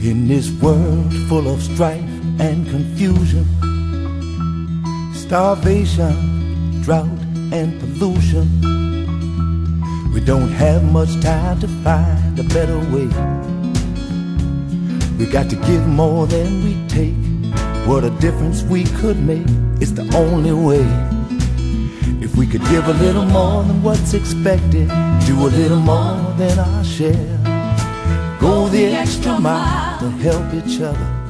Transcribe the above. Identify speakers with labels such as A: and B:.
A: In this world full of strife and confusion, starvation, drought and pollution, we don't have much time to find a better way. We got to give more than we take. What a difference we could make. It's the only way. If we could give a little more than what's expected, do a little more than our share, go the extra mile to help each other,